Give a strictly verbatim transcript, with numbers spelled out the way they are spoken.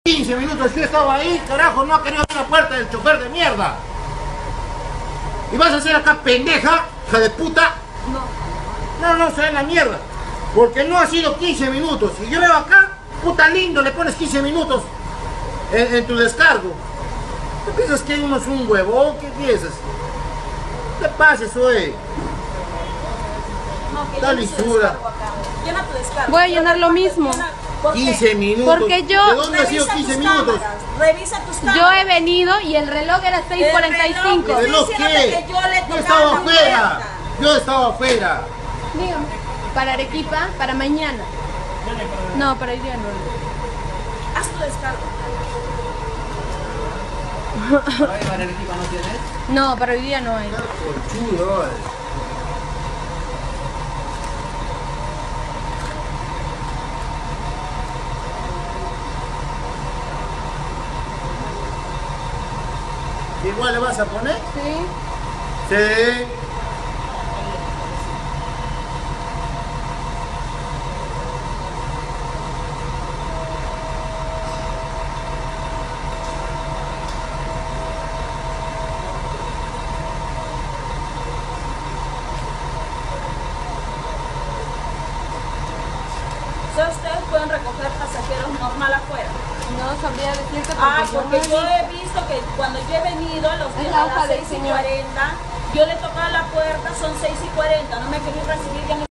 quince minutos yo estaba ahí, carajo, no ha querido abrir la puerta del chofer de mierda. Y vas a hacer acá pendeja, hija de puta. No. No, no, se ve la mierda. Porque no ha sido quince minutos. Y yo veo acá, puta lindo, le pones quince minutos en, en tu descargo. ¿Qué piensas que uno es un huevón? ¿Qué piensas? ¿Qué pasa, oye? No, que Está lisura. Llena tu descargo. Voy a llenar lo mismo. quince minutos. Porque yo... ¿De dónde ha sido quince minutos? Cámaras, revisa tus cámaras. Yo he venido y el reloj era seis cuarenta y cinco. ¿De lo qué? Yo estaba afuera. Yo estaba afuera. Dígame. Para Arequipa, para mañana. No, para hoy día no. Haz tu descargo. ¿Para Arequipa no tienes? No, para hoy día no hay. Conchudo. ¿Igual le vas a poner? Sí. Sí. ¿Solo ustedes pueden recoger pasajeros normal afuera? No sabría decirte porque, Ah, yo porque no yo vi- he visto que cuando yo he venido a, los, Es a la hoja las del seis y señor. cuarenta, yo le tocaba la puerta, son seis y cuarenta, no me quería recibir, ya me